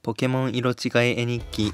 ポケモン色違い絵日記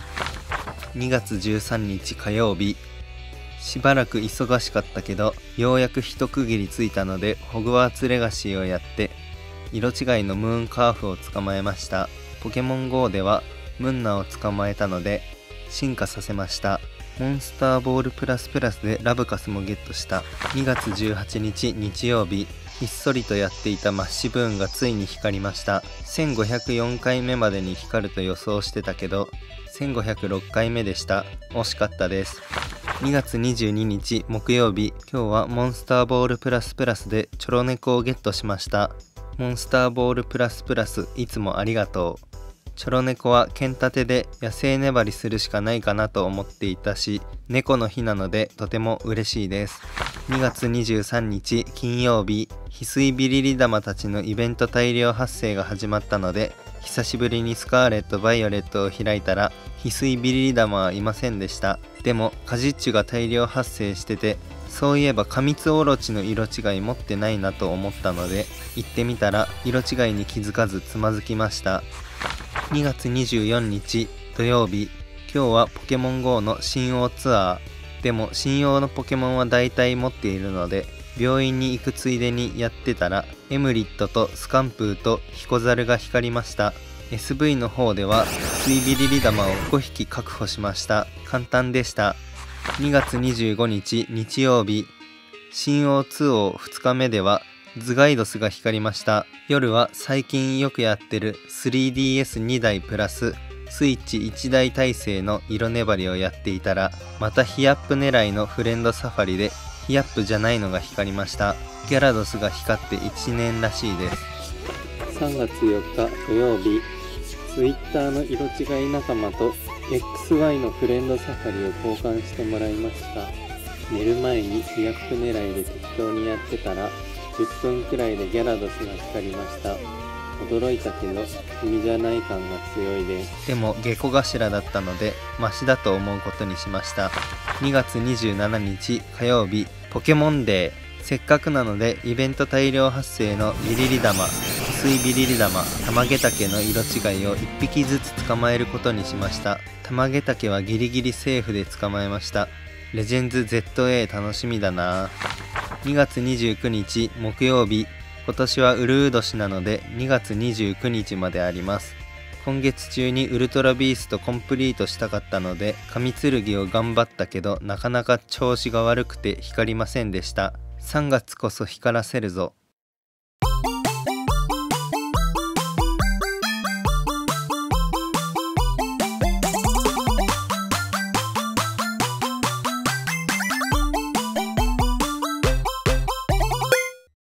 2月13日火曜日。しばらく忙しかったけどようやく一区切りついたのでホグワーツレガシーをやって色違いのムーンカーフを捕まえました。ポケモン GO ではムンナを捕まえたので進化させました。モンスターボールプラスプラスでラブカスもゲットした。2月18日日曜日。ひっそりとやっていたマッシュブーンがついに光りました。1504回目までに光ると予想してたけど1506回目でした。惜しかったです。2月22日木曜日。今日はモンスターボールプラスプラスでチョロネコをゲットしました。モンスターボールプラスプラスいつもありがとう。チョロネコは剣立てで野生粘りするしかないかなと思っていたし、猫の日なのでとても嬉しいです。2月23日金曜日。翡翠ビリリ玉たちのイベント大量発生が始まったので、久しぶりにスカーレット・バイオレットを開いたら翡翠ビリリ玉はいませんでした。でもカジッチュが大量発生してて、そういえばカミツオロチの色違い持ってないなと思ったので行ってみたら色違いに気づかずつまずきました。2月24日土曜日。今日はポケモン GO の新王ツアー。でも新王のポケモンは大体持っているので病院に行くついでにやってたらエムリットとスカンプーとヒコザルが光りました。 SV の方ではスイビリリ玉を5匹確保しました。簡単でした。2月25日日曜日。新王2王2日目ではズガイドスが光りました。夜は最近よくやってる 3DS2 台プラススイッチ1台体制の色粘りをやっていたら、またヒヤップ狙いのフレンドサファリでヒヤップじゃないのが光りました。ギャラドスが光って1年らしいです。3月4日土曜日。Twitter の色違い仲間と XY のフレンドサファリを交換してもらいました。寝る前にヒヤップ狙いで適当にやってたら10分くらいでギャラドスが光りました。驚いたけど君じゃない感が強いです。でも下戸頭だったのでマシだと思うことにしました。2月27日火曜日。ポケモンデー。せっかくなのでイベント大量発生のビリリ玉、翡翠ビリリ玉、タマゲタケの色違いを1匹ずつ捕まえることにしました。タマゲタケはギリギリセーフで捕まえました。レジェンズ ZA 楽しみだな。2月29日木曜日。今年はウルー年なので2月29日まであります。今月中にウルトラビーストコンプリートしたかったので神剣を頑張ったけどなかなか調子が悪くて光りませんでした。3月こそ光らせるぞ。